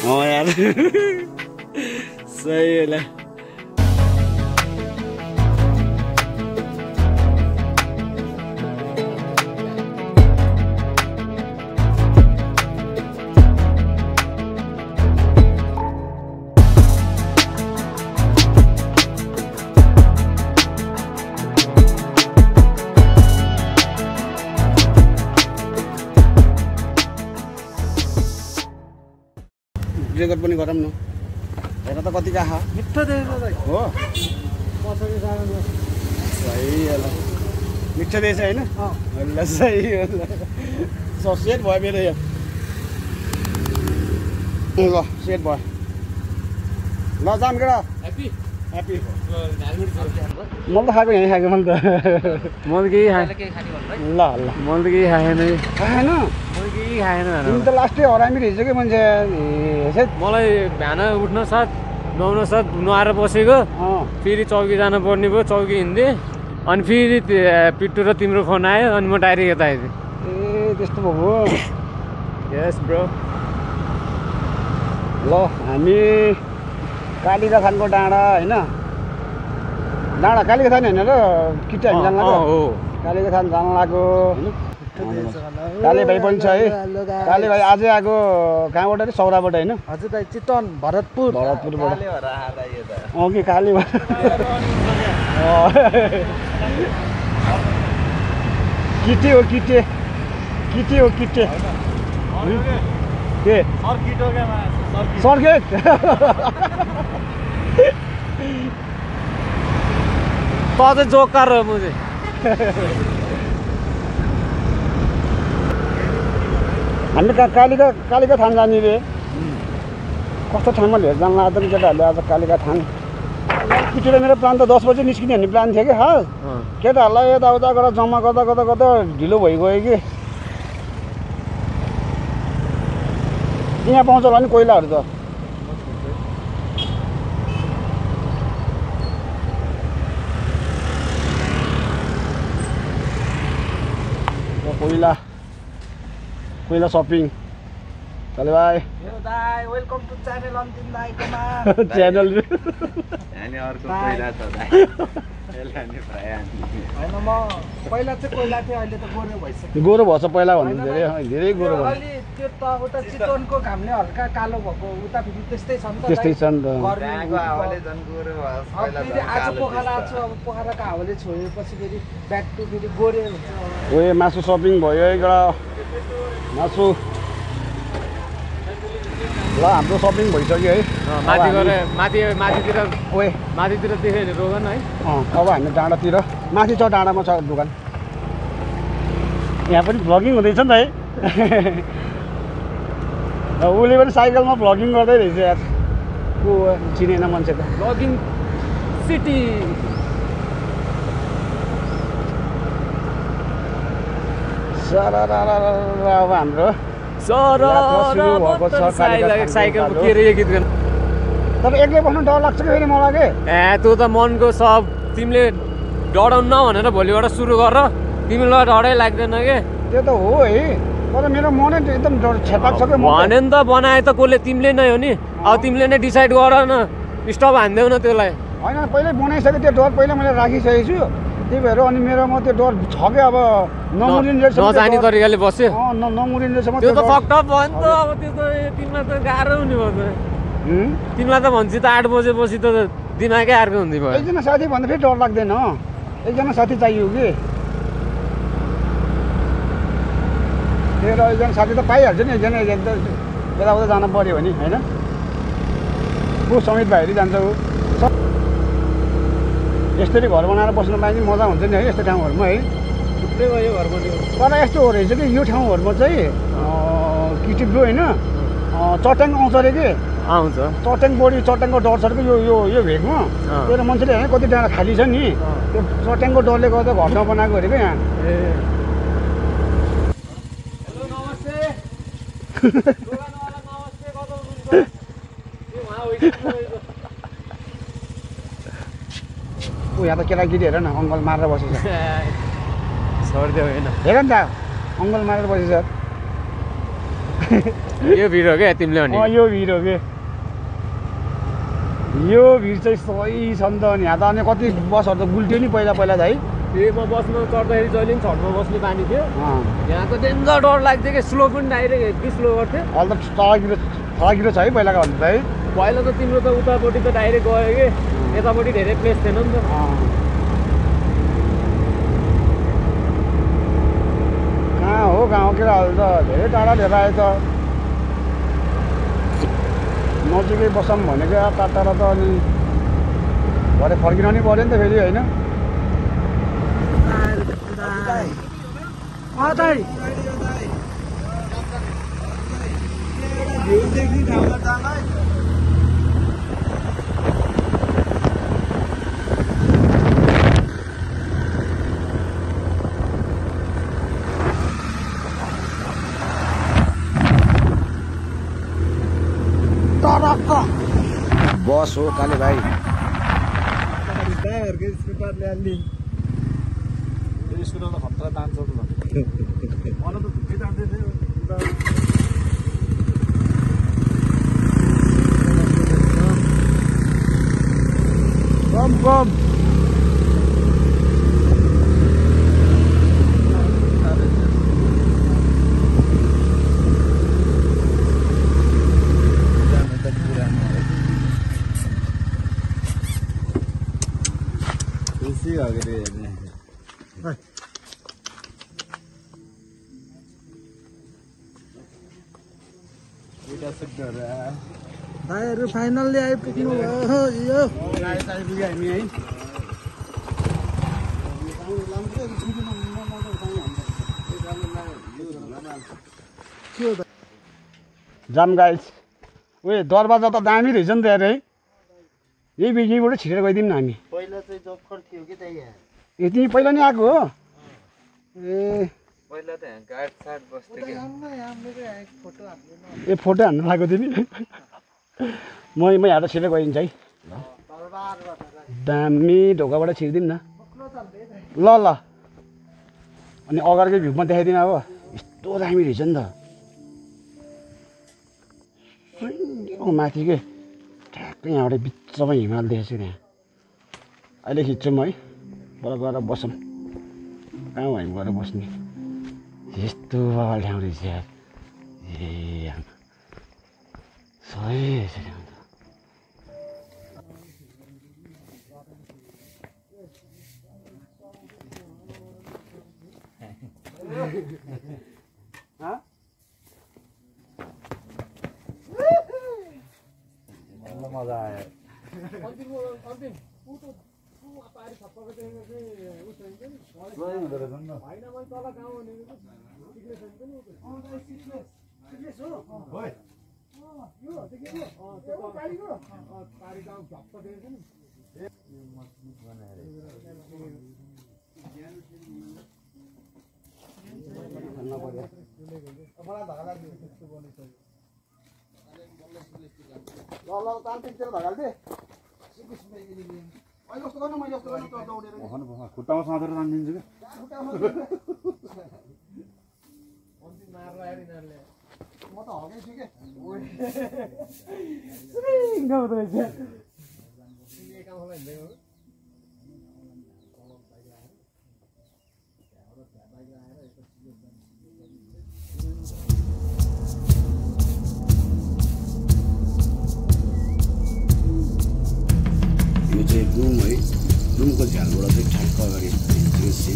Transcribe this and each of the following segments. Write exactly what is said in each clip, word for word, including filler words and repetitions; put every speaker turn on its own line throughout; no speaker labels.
हो यार सही होला रेकर्ड पनि गरौँ न हेर त कति गाहा
मिठो देखेको दाइ
हो
पछाडि जानु
सही होला मिठो देछ हैन
अँ
ल सही होला स सेट भयो मेरो यो ल सेट भयो ल जाम केटा
ह्यापी
ह्यापी मैले त खाएको यहीँ खाएको मैले त
मैले केही खाएँ
ल ल
मैले त केही खाएन
खाएन
मैले केही खाएन
तिमी त लास्टै हरामी रहेछ कि मान्छे हेर्छ
मलाई बिहान उठ्न साथ नुहाउन साथ नुहाएर बसेको
अँ
फेरि चौकी जानु पर्ने भयो चौकी हिँड्दै अनि फेरि पिट्टु र तिम्रो फोन आयो अनि म डाइरेक्ट यता आइदिएँ
ए त्यस्तो भएको
यस ब्रो
ल हामी कालिका थानको डाँडा होइन डाँडा कालिका थान होइन र किटा हामी जानु लाग्यो
हो
कालिका थान जानु लाग्यो होइन काले भाइ पनि छ है काले भाइ आजै आएको कहाँबाट अरे सौराबाट होइन
हजुर दाइ चितवन भरतपुर
भरतपुरबाट अँ कि काले किटे हो किटे किटे हो किटे के सर्किट
त चाहिँ जोकर हो मुझे
हामी कहाँ कालिका कालिका थान जाने रे कस्तो ठाउँमा लिएर जानु लाग्दैन केटाहरूले आज कालिका थान पिटेर मेरो प्लान त दस बजी निस्किने भन्ने प्लान थियो कि खास केटाहरूलाई यताउता गरेर जम्मा गर्दा गर्दा गर्दा ढिलो भइगयो कि यहाँ पाउँछ होला नि कोइलाहरू त कोइला कोइला सपिङ चले भाइ
वेलकम टु च्यानल अन्तिम दाइकोमा
च्यानल
अनि अर्को कोइला छ दाइ यसले प्राय
हैन म पहिला चाहिँ कोइला थियो अहिले त गोरो भइसक्यो
गोरो भएछ पहिला भन्दा धेरै धेरै गोरो भयो
अलि त्यो त उता चितवनको घामले हल्का कालो भएको उता फेरि त्यस्तै छ नि त
त्यस्तै छ नि त
त्यहाँको हावाले झन् गोरो भयो पहिला
फेरि आज पोखरा आछु अब पोखराको हावाले छोएपछि फेरि ब्याक टु फेरि गोरे हुन्छ
ओए मासु सपिङ भयो एउटा मासु ल हाम्रो सपिङ भइसक्यो है
माथि गएर माथि माथितिर
ओए
माथितिर देख्यो भने रोगन है
अँ अब हामी डाँडातिर माथि छ डाँडामा छ दोकान यहाँ पनि भ्लगिङ हुँदैछ नि त है उसले पनि साइकलमा भ्लगिङ गर्दै रहेछ यार को चिनेन मान्छे त
भ्लगिङ सिटी
अब हाम्रो
साइकल के रे गीत गर्नु
तर एक्लै बस्नु डर लाग्छ कि फेरि मलाई के
ए त्यो त मनको सब तिमीले डराउन भनेर भोलिबाट सुरु गर तिमीलाई डरै लाग्दैन के
त्यो त हो है तर मेरो मनै एकदम डर छेपाक छ कि
भने नि त बनाए त कसले तिमीले नै हो नि अब तिमीले नै डिसाइड गर न स्टप हान्देऊ न त्यसलाई
होइन पहिल्यै बनाइसकेँ त्यो डर पहिला मैले राखिसकेको छु त्यही भएर अनि मेरोमा त्यो डर छ कि अब नमुरिन्जेलसम्म
नजानी तरिकाले बस्यो
अँ नमुरिन्जेलसम्म
त्यो त फक्टअप भयो नि त अब त्यो त तिमीलाई त गाह्रो हुने भयो त तिमीलाई त भन्छ त आठ बजेपछि त दिमागै अर्को हुने भयो
एकजना साथी भन्दा फेरि डर लाग्दैन एकजना साथी चाहियो कि त्यही र एकजना साथी त पाइहाल्छ नि एकजना एकजना यताउता जानु पऱ्यो भने होइन को समित भाइहरू जान्छ ऊ यसरी घर बनाएर बस्नु पाए पनि मजा हुन्छ नि है यस्तो ठाउँहरूमा है
थुप्रै भयो घर बनायो
तर यस्तो हो रहेछ कि यो ठाउँहरूमा चाहिँ किटिब्रो होइन चट्याङ आउँछ अरे कि
आउँछ
चट्याङ बढी चट्याङको डर छ कि यो यो यो भेगमा त्यो मान्छेले होइन कति डाँडा खाली छ नि त्यो चट्याङको डरले गर्दा घर नबनाएको अरे क्या यहाँ
ए हेलो नमस्ते नमस्ते कता हुनुहुन्छ ए वहाँ होइन
ऊ यहाँ त केटाकेटी हेर न अङ्गल मारेर बसेछ
छोडिदियो होइन
हेर नि त अङ्गल मारेर बसेछ
यो भिड हो क्या तिमीले भने
अँ यो भिड हो कि यो भिड चाहिँ सही छ नि त अनि यहाँ त अनि कति बसहरू त गुल्ट्यो नि पहिला पहिला त है
ए म बसमा चढ्दाखेरि जहिले पनि छठमा बस्ने बानी थियो
अँ
यहाँको डेन्जर डर लाग्थ्यो कि स्लो पनि डाइरेक्ट हेभी स्लो गर्थ्यो
अहिले त तगिलो तगिलो छ है पहिलाको भन्दा है
पहिला त तिम्रो त उतापट्टि त डाइरेक्ट गयो कि यतापट्टि धेरै प्लेस थिएन नि त
कहाँ हो गाउँतिर अहिले त धेरै टाढा लिएर आयो त नजिकै बसौँ भनेको टाढा टाढा त अनि भरे फर्किनु नि पऱ्यो नि त फेरि होइन बस हो काले भाइ कम कम भाइहरू फाइनल्ली आइपुग्नु भयो यो आइपुग्यो हामी है जाम गाइस उयो दरवाजा त दामी रहेछ नि त यार है यही बिजीबाट छिरेर गइदिउँ न हामी
पहिला चाहिँ जक्कर थियो कि त्यही यहाँ
यति पहिला नि आएको हो ए
पहिला त यहाँ गाड साड बस्थ्यो कि
ए फोटो हान्नु लागेको थियो नि म म यहाँ छिरेर गइदिन्छ है दामी ढोकाबाट छिरिदिउँ न ल ल अनि अगाडिकै भ्यूमा देखाइदिउँ अब यस्तो दामी रहेछ नि त माथि के ठ्याक्कै यहाँबाट बिचमा हिमाल देखेको छु त्यहाँ अहिले खिच्छौँ है बल्ल गएर बसौँ कहाँ हो हामी गएर बस्ने यस्तो बाबा ठाउँ रहेछ यार ए सही रहेछ ठाउँ त
मजा आयो
ल ल तान्त्रिकतिर धगाल्दे अहिले जस्तो गर्नु मैले जस्तो गर्नु त दौडेर
खुट्टामा साँधेर तानिदिन्छु
म त हगेछु के यो चाहिँ रुम है रुमको झ्यालबाट चाहिँ ठ्याक्क अगाडि त्यो सिन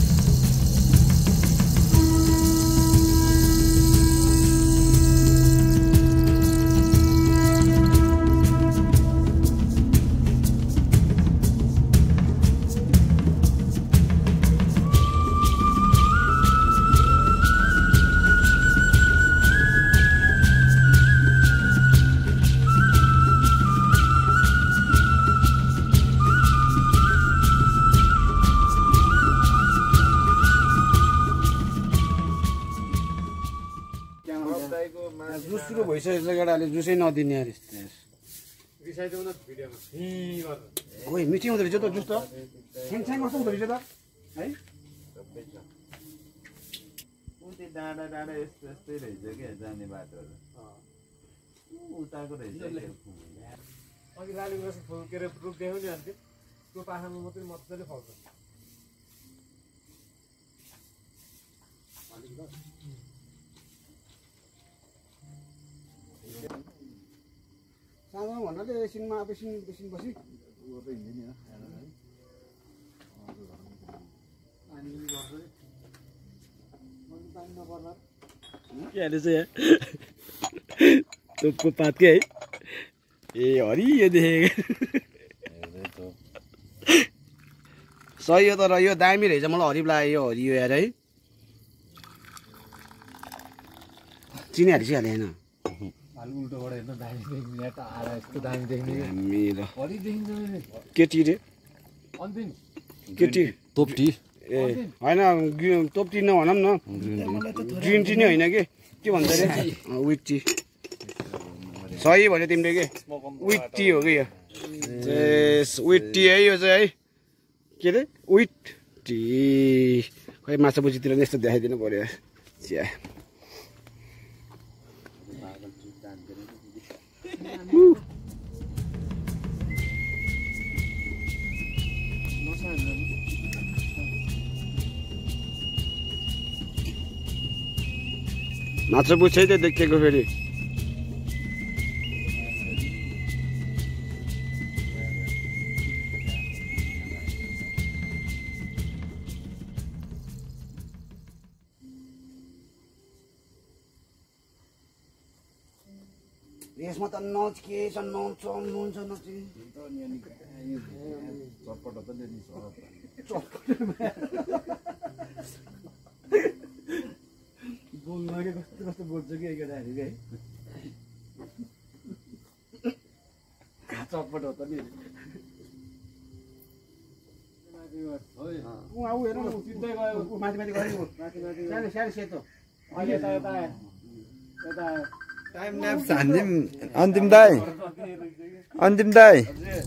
जुस सुरु भइसकेको केटाले जुसै नदिने यार यस्तो ओइ मिठी हुँदो रहेछ त जुस त स्याङ स्याङ कस्तो हुँदो रहेछ त है
डाँडा डाँडा यस्तो यस्तै रहेछ क्या जाने बाटोहरू उताको रहेछ
अघि लाली गुराँस फुल के अरे रुख देख्यौ नि अन्त त्यो पाखामा मात्रै मजाले फल्छ
साँझमा भन्नाले एकछिनमा एकछिन एकछिन बसी
के हाले चाहिँ तोपको पात के है ए हरियो देखेको
सही हो तर यो दामी रहेछ मलाई हरियो लाग्यो यो हरियो यार है चिनी हालिस हाले होइन
उल्टोबाट हेर्नु दामी देख्ने यहाँ त आएर यस्तो दामी देख्ने
मेरो
हरि देखिन्छ
केटी रे
अन्तिम
केटी
तोपटी
ए होइन तोपटी नभनौँ न ग्रिन टी नै होइन कि के भन्छ अरे विथ टी सही भन्यो तिमीले के विथ टी हो कि यो विथ टी है यो चाहिँ है के अरे विथ टी खै माछा पुछीतिर नि यस्तो देखाइदिनु पऱ्यो चिया माछा पुछै त देखेको फेरि यसमा त नच के छ नच नुन छ नच बोल्नु के कस्तो कस्तो बोल्छ कि केटाहरू है चटपट हो त नि ऊ हेर न सिधै गयो माथि माथि गयो माथि माथि सानो सानो सेतो अहिले त यता यता
टाइम ल्याप्स हान्दिम अन्तिम दाइ अन्तिम दाइ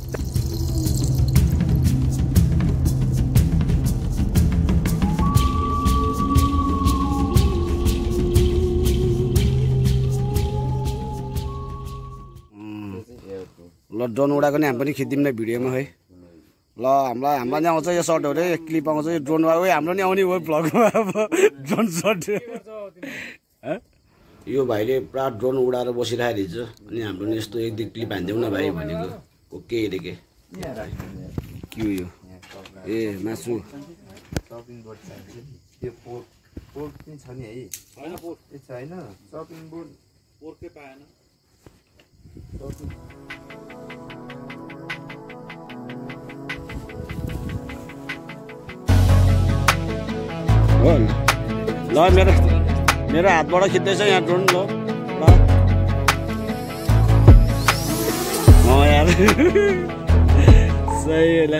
ल ड्रोन उडाएको नि हामी पनि खिचिदिउँ न भिडियोमा है ल हामीलाई हामीलाई नि आउँछ यो सर्टहरू है क्लिप आउँछ यो ड्रोन उयो हाम्रो नि आउने हो भ्लगमा अब ड्रोन सर्ट यो भाइले पुरा ड्रोन उडाएर बसिरहेको रहेछ अनि हाम्रो नि यस्तो एक दुई क्लिप हानिदेऊ न भाइ भनेको ओके अरे के के हो यो ए मासु
सपिङ बोर्ड चाहिन्छ त्यो पोर्क पोर्क पनि छ नि है होइन पोर्क त्यो छैन सपिङ बोर्ड पोर्कै पाएन
हो ल मेरो मेरो हातबाट खिच्दैछ यहाँ ड्रोन ल ल यार सही हो ल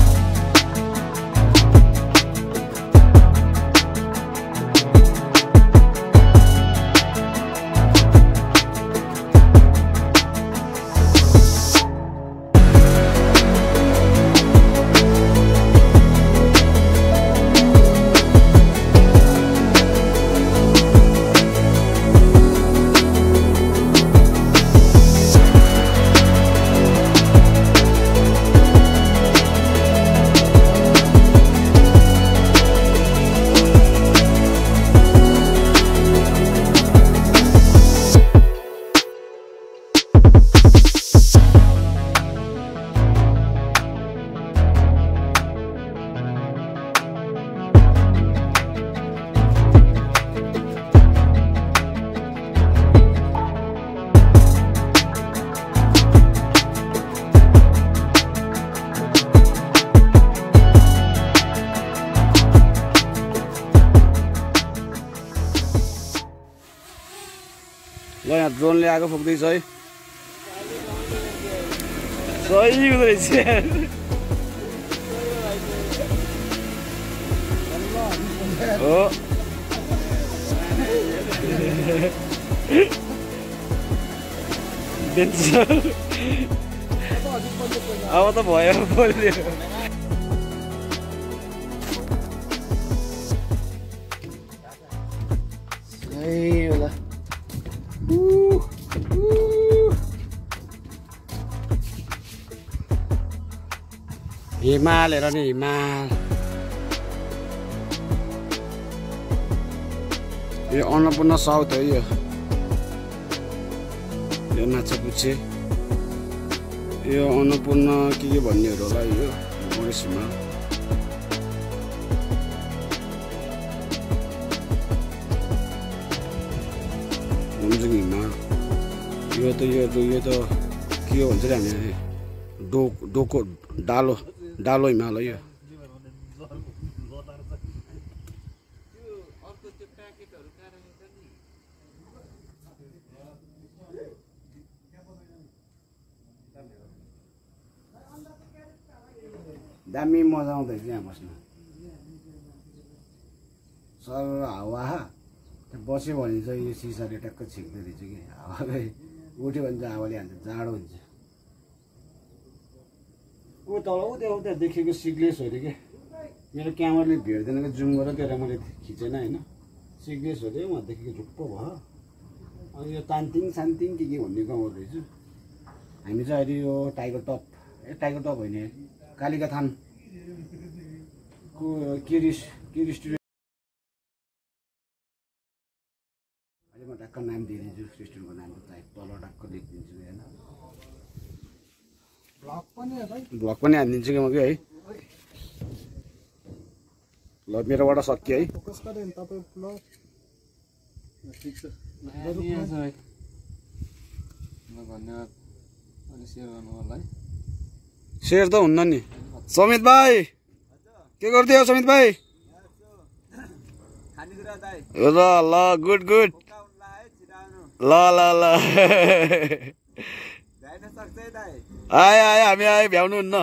ल यहाँ ड्रोनले आगो फुक्दैछ है सही हुँदो रहेछ हो अब त भयो बोल्यो
ए होला हिमाल हेर नि हिमाल यो अन्नपूर्ण साउथ हो यो यो माछापुच्छे यो अन्नपूर्ण के के भन्नेहरू होला यो मधेस हिमाल हुन्जुङ हिमाल यो त यो त यो त के हो भन्छ अरे हामी डो डोको डालो डालो हिमाल हो यो दामी मजा आउँदैछ यहाँ बस्न सर हावा बस्यो भने चाहिँ यो सिसाले टक्क छिक्दै रहेछ कि हावाले उठ्यो भने चाहिँ हावाले हान्छ जाडो हुन्छ ऊ तल ऊ त्यो उता देखेको सिग्लेस हो अरे क्या मेरो क्यामेराले भेट्दैन कि जुम गरेर त्यसलाई मैले खिचेन होइन सिग्लेस हो अरे उहाँ देखेको झुक्को भयो अनि यो तान्तिङ सान्तिङ के के भन्ने गाउँहरू रहेछ हामी चाहिँ अहिले यो टाइगर टप ए टाइगर टप होइन कालिका थानको किरिस किरिस अहिले म टक्क नाम दिइदिन्छु रेस्टुरेन्टको नाम तल टक्क लेखिदिन्छु होइन ब्लग पनि हानिदिन्छु कि म कि है ल मेरोबाट सकियो है
धन्यवाद अनि सेयर गर्नु होला है
सेयर त हुन्न नि समित भाइ के गरिदियो समित भाइ ल ल गुड गुड ल ल ल आए आए हामी आए भ्याउनु हुन्न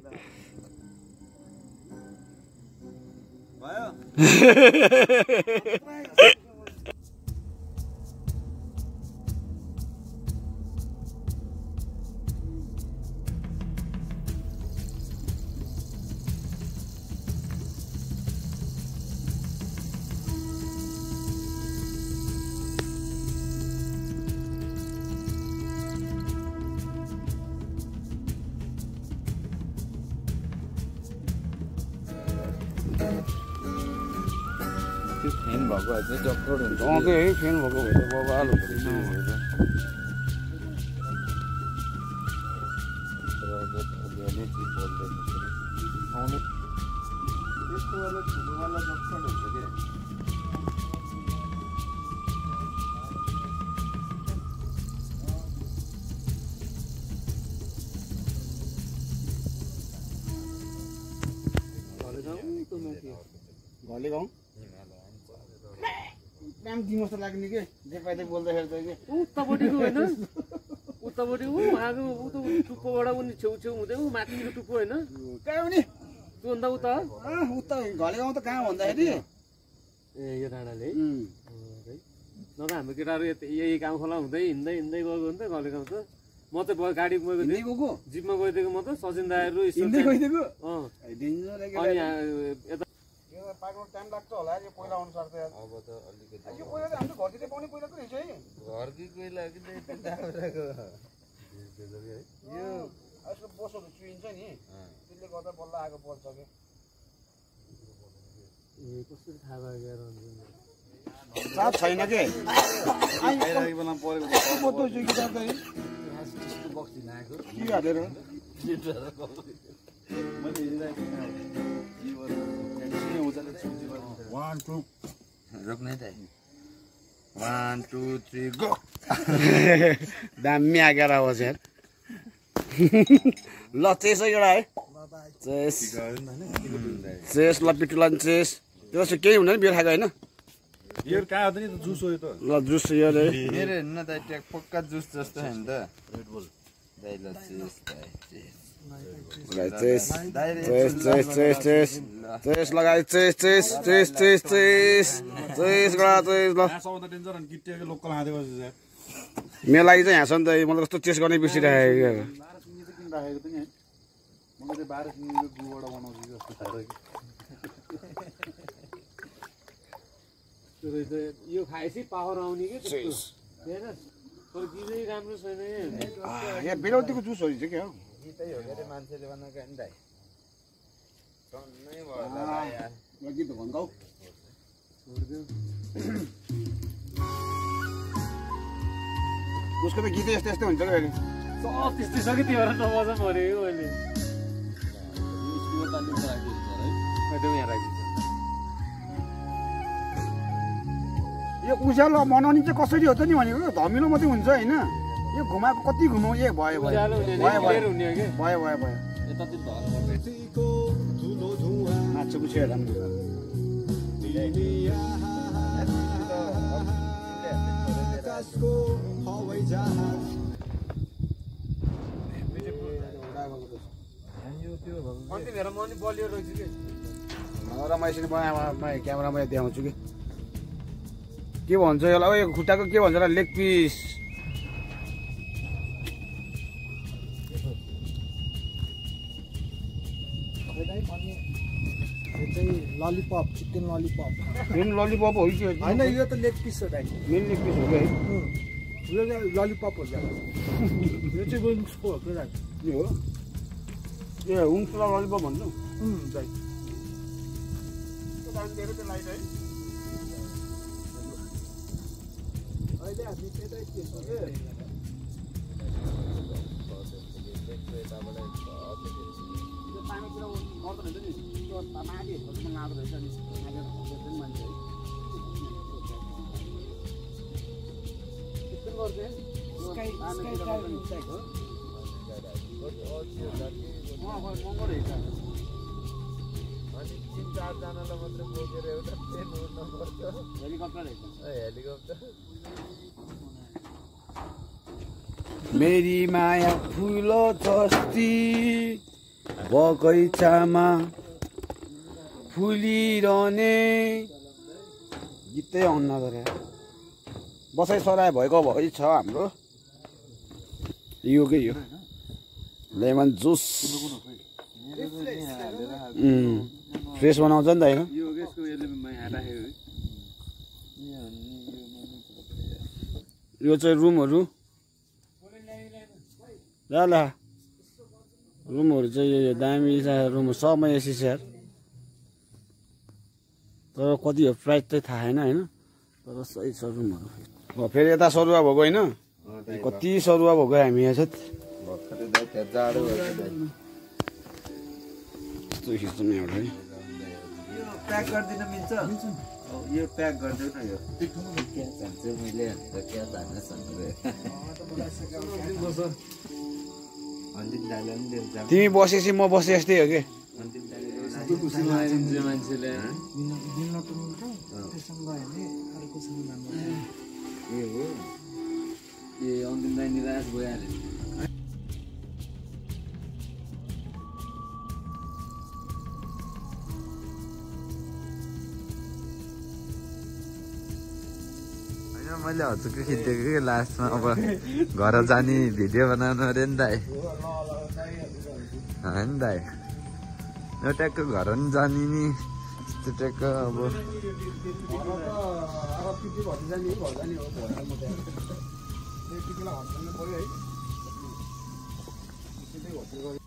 फेन भएको अझै जक्रोड हुन्छ
अँकै है फेन भएको भएर बाबा हाल हुन्छ
यस्तो वाला ठुलो वाला जक्रोड हुन्छ क्या
घरले गाउँ काम दिनु जस्तो लाग्ने के जे पाइदै बोल्दाखेरि त के
उतापट्टिको होइन उतापट्टि ऊ उहाँको ऊ त टुप्पोबाट पनि छेउछेउ हुँदै ऊ माथिको टुप्पो होइन
कहाँ हो नि
त्योभन्दा उता
उता घरले गाउँ त कहाँ भन्दाखेरि
ए यो डाँडाले है नभए हाम्रो केटाहरू यही गाउँ खोला हुँदै हिँड्दै हिँड्दै गएको हो नि त घरले गाउँ त म त गाडी गएको जिपमा गइदिएको म त सचिन दाईहरू
गइदिएको
अँ
अनि
यता
पाक्नु टाइम लाग्छ होला यो पहिला अनुसार त
अब त अलिकति
यो पहिला त हाम्रो घरतिर पाउने पहिलाको रहेछ है
घरकै कोइला कि दाउराको यो
यसको बोसहरू चुइन्छ नि त्यसले गर्दा बल्ल आगो बल्छ के
ए कसरी थाहा भयो
साथ छैन के आइरहेको बेलामा परेको बोतल चाहिँ कि साथै
बक्स दिन आएको
के हालेर वान टू
रोक्ने त वान टू थ्री गो
दामी आगेर आवाज यार ल चेस है एउटा है चेस चेस ल पिटुलान चेस त्यो चाहिँ केही हुँदैन बियर खाएको होइन
बियर कहाँ हो त नि जुस हो यो त
ल जुस यो रे
मेरो हेर्नु त ट्याक पक्का जुस जस्तो होइन त रेडबुल दाइ ल चेस
चेस चेस चेस चेस चेस चेस लगाइ चेस चेस चेस चेस चेस चेस गरा चेस ल
सबभन्दा डेन्जर अनि गिट्टीको लोकल हातेको छ
मेरो लागि चाहिँ यहाँ छ नि त मलाई कस्तो चेस गर्ने बिर्सिरहेको
राखेको त नि है मैले चाहिँ बाह्र सिङ्गीको गुबाट बनाउँछु जस्तो थाहा
त्यो रहेछ यो खाएपछि पावर आउने कि त्यस्तो हैन तर गीतै राम्रो छैन
यहाँ बेलाउतीको जुस हो क्या हो
गीतै हो के मान्छेले बनाएको नि दाइ सन्नै भयो होला यार
गीत भन्दाउ
उसको त गीतै यस्तो यस्तो हुन्छ क्या
सब त्यस्तै छ कि त्यो भएर नबजा भनेको मैले एकदम यहाँ राखिदिन्छ
यो उज्यालो बनाउने चाहिँ कसरी हो त नि भनेको धमिलो मात्रै हुन्छ होइन यो घुमाएको कति घुमाउ ए भयो भयो
उज्यालो हुने
भयो
क्लियर हुने हो कि
भयो भयो भयो
यतातिर धर
नाच्छु पुछ्यो राम्रो
अन्त मेरो म नि बलियो रहेछु कि
र म यसरी बनाए क्यामेरामा देखाउँछु कि के भन्छ यसलाई ओ यो खुट्टाको के भन्छ र leg piece
lollipop chicken lollipop
main lollipop हो कि
होइन यो त लेग पिस हो दाइ
मेन लेग पिस हो कि है
यो ललिपप हो यो चाहिँ विङ्सको हो क्या
के हो ए हुङ्स र ललिपप भन्नु
दाइ अहिले हामी त्यतै के छ
पानीतिर गर्दो रहेछ नि त्यो माघेहरूको लाँदो रहेछ नि माघेहरू मान्छे है त्यस्तो गर्छ महँगो रहेछ
अनि तिन चारजनालाई मात्रै बोकेर एउटा प्लेन उड्नुपर्छ
हेलिकप्टर रहेछ
हेलिकप्टर
मेरी माया फुल जस्ती बगैँचामा फुलिरहने गीतै आउन गरे बसाइ सराय भएको भइ छ हाम्रो यो के यो लेमन जुस फ्रेस बनाउँछ नि त होइन
यो यसको यसले राखेको
यो चाहिँ रुमहरू ल ल रुमहरू चाहिँ यो दामी छ रुम सबमा एसी छ यार तर कति हो प्राइस चाहिँ थाहा छैन होइन तर सही छ रुमहरू फेरि यता सरुवा भएको होइन कति सरुवा भएको हामी यहाँ चाहिँ
भर्खरै दाइ त्यहाँ जाडो भएको दाइ
यस्तो खिच्नु एउटा है
यो प्याक गरिदिन मिल्छ यो प्याक गरिदेऊ न यो क्या चाहन्छ मैले अन्त क्या चाहन्छ अन्तिम दाइलाई पनि दिन्छ
तिमी बसेपछि म बसे जस्तै हो कि
अन्तिम दाइले
मान्छेले
ए हो
ए अन्तिम दाइ निराश भइहाल्यो
मैले हजुरको खिचेको कि लास्टमा अब घर जाने भिडियो बनाउनु अरे नि दाइ होइन दाइ एउटाको घर पनि जाने नि यस्तो ट्याक्क अब